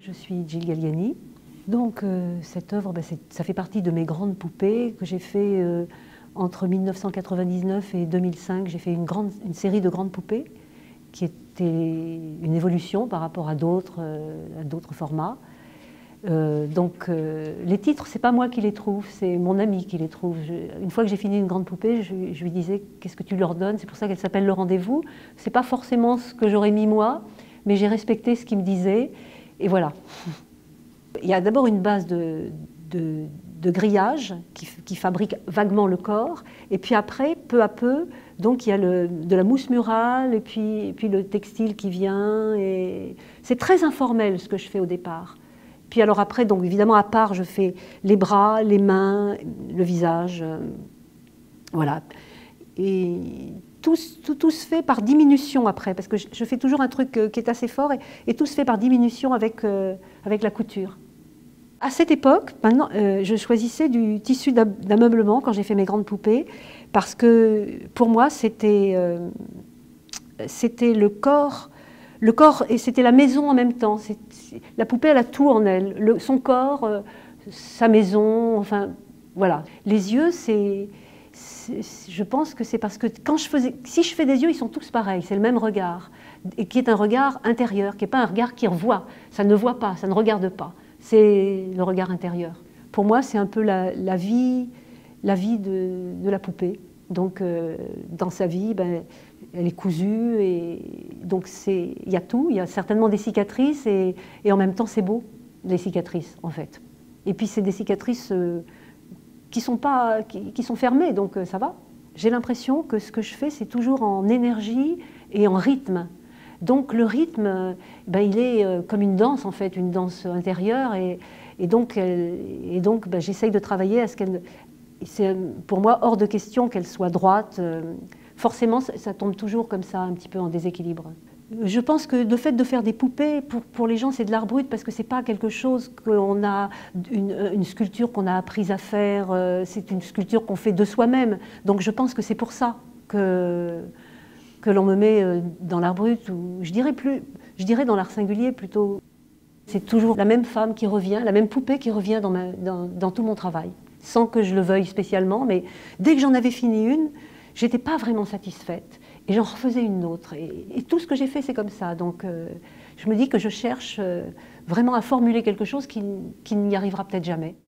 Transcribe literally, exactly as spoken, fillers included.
Je suis Jill Galliani. Donc euh, cette œuvre, ben, ça fait partie de mes grandes poupées que j'ai fait euh, entre mille neuf cent quatre-vingt-dix-neuf et deux mille cinq. J'ai fait une, grande, une série de grandes poupées qui était une évolution par rapport à d'autres euh, à d'autres formats. Euh, donc euh, les titres, c'est pas moi qui les trouve, c'est mon ami qui les trouve. Je, une fois que j'ai fini une grande poupée, je, je lui disais qu'est-ce que tu leur donnes. C'est pour ça qu'elle s'appelle Le Rendez-vous. C'est pas forcément ce que j'aurais mis moi, mais j'ai respecté ce qu'il me disait. Et voilà. Il y a d'abord une base de, de, de grillage qui, qui fabrique vaguement le corps, et puis après, peu à peu, donc il y a le, de la mousse murale, et puis, et puis le textile qui vient. Et c'est très informel ce que je fais au départ. Puis alors après, donc évidemment à part, je fais les bras, les mains, le visage, euh, voilà. Et tout, tout, tout se fait par diminution après, parce que je, je fais toujours un truc euh, qui est assez fort, et, et tout se fait par diminution avec, euh, avec la couture. À cette époque, maintenant, euh, je choisissais du tissu d'ameublement quand j'ai fait mes grandes poupées, parce que pour moi, c'était euh, c'était le corps, le corps et c'était la maison en même temps. C'est, la poupée, elle a tout en elle, le, son corps, euh, sa maison, enfin, voilà. Les yeux, c'est, je pense que c'est parce que quand je faisais, si je fais des yeux, ils sont tous pareils, c'est le même regard, et qui est un regard intérieur, qui n'est pas un regard qui revoit, ça ne voit pas, ça ne regarde pas. C'est le regard intérieur. Pour moi, c'est un peu la, la vie, la vie de, de la poupée. Donc, euh, dans sa vie, ben, elle est cousue, et donc il y a tout. Il y a certainement des cicatrices, et, et en même temps, c'est beau, les cicatrices, en fait. Et puis, c'est des cicatrices euh, qui sont pas, qui, qui sont fermées, donc euh, ça va. J'ai l'impression que ce que je fais, c'est toujours en énergie et en rythme. Donc le rythme, ben, il est euh, comme une danse en fait, une danse intérieure, et, et donc, euh, et donc ben, j'essaye de travailler à ce qu'elle... C'est pour moi hors de question qu'elle soit droite. Euh, forcément, ça, ça tombe toujours comme ça, un petit peu en déséquilibre. Je pense que le fait de faire des poupées, pour, pour les gens, c'est de l'art brut, parce que c'est pas quelque chose qu'on a, une, une sculpture qu'on a apprise à faire, euh, c'est une sculpture qu'on fait de soi-même. Donc je pense que c'est pour ça que... que l'on me met dans l'art brut, ou je dirais, plus, je dirais dans l'art singulier plutôt. C'est toujours la même femme qui revient, la même poupée qui revient dans, ma, dans, dans tout mon travail, sans que je le veuille spécialement, mais dès que j'en avais fini une, j'étais pas vraiment satisfaite, et j'en refaisais une autre, et, et tout ce que j'ai fait, c'est comme ça. Donc euh, je me dis que je cherche euh, vraiment à formuler quelque chose qui, qui n'y arrivera peut-être jamais.